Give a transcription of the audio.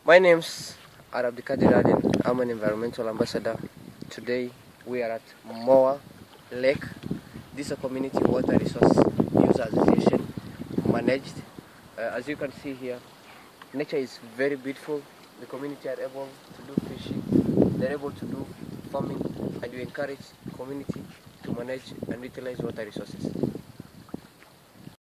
My name's Arab Dikadiradin. I'm an environmental ambassador. Today we are at Moa Lake. This is a community water resource use association managed. As you can see here, nature is very beautiful. The community are able to do fishing, they're able to do farming, and we encourage community to manage and utilize water resources.